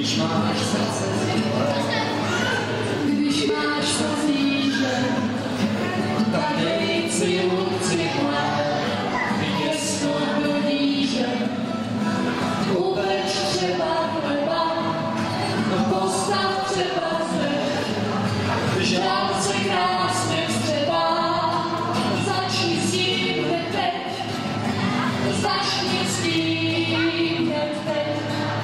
když máš srdce zlé, když máš to zvíře, tak dej si lupci mlé, vytěsto do níže, upeč třeba chleba, postav třeba zeď, žrádce krásně vstřebá, začni s tím hned teď, začni s tím hned teď.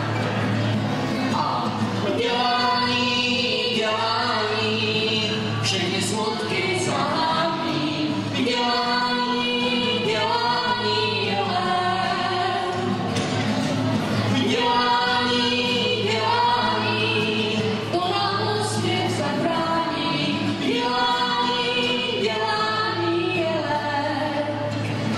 A dělání, dělání, všechny smutky zahání, dělání, dělání je lék. Dělání, dělání, to nám úspěch zabrání, dělání, dělání je lék.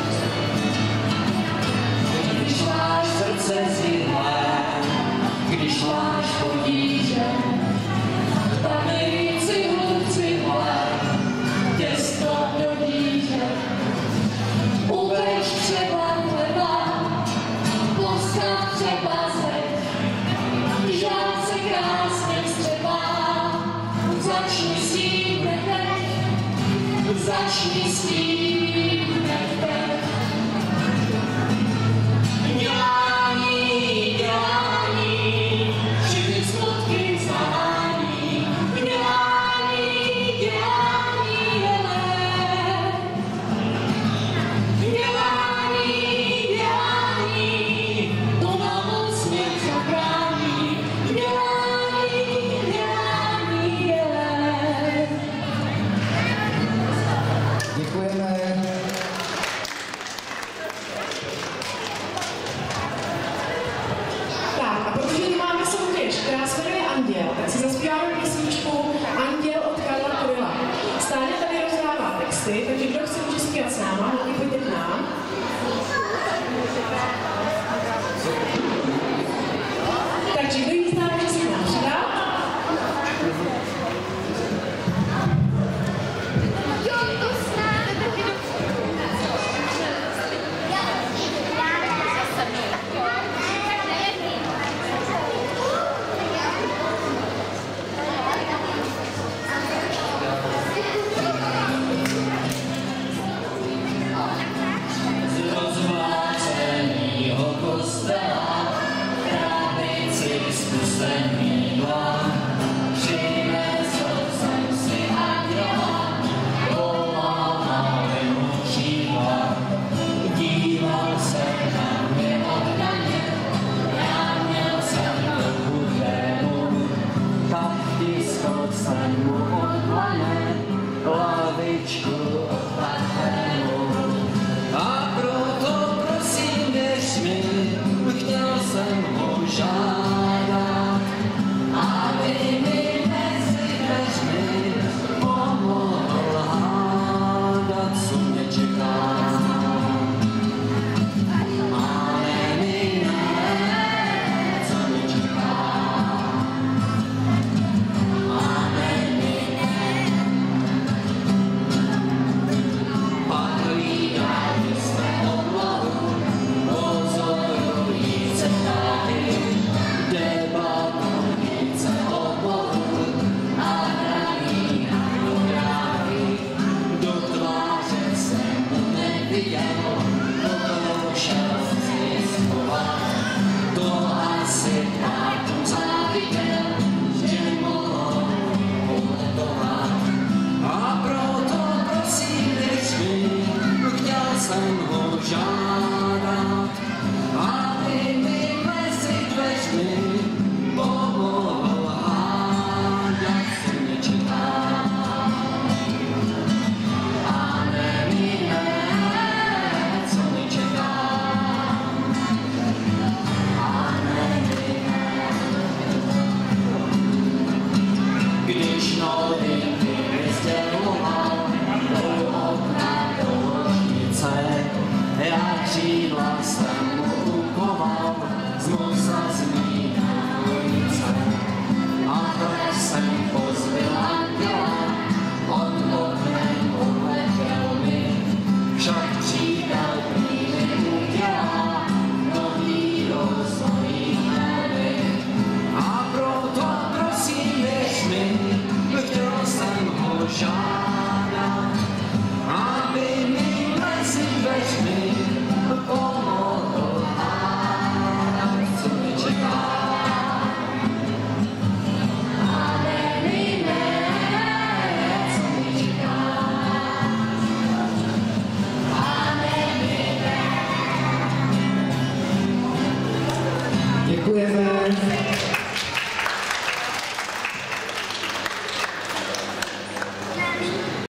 Když máš srdce zlé, když máš potíže, tak dej si hlubci mlé, těsto do níže. Upeč třeba chleba, postav třeba zeď, žrádce krásně vstřebá, začni s tím hned teď, začni s tím hned teď. Dělání, dělání, všechny smutky zahání, dělání, dělání je lék. Dělání, dělání, to nám úsměv zabrání, dělání, dělání je lék. Děkujeme. Tak, a protože tu máme soutěž, která se jmenuje Anděl, tak si zaspíváme písničku Anděl od Karla Kryla. Stále tady rozdává texty, takže kdo chce může zpívat s náma, hlavně pojďte k nám. Takže kdo jí zná, může si k nám přidat. Z rozvlácenýho kostela, krábici spustený dlan, přinesl jsem si anděla, polámal mu křídla. Díval se na mě oddaně, já měl jsem trochu trému, tak tiskl jsem mu od dlaně lavičku od parfému. A proto prosím, věř mi, chtěl jsem ho žádat, aby mi mezi dveřmi pomohl hádat, co mě čeká. Ale mi ne, co mě čeká. Ale mi ne. Pak hlídám se oblohu, pozorujíce ptáky, debatujíce o Bohu a hraní na dobrávky. Do tváře jsem mu neviděl, pokoušel si schovat, to asi tátu záviděl, že mohl poletovat. A proto prosím, věř mi, chtěl jsem ho žádat, aby mi mezi dveřmi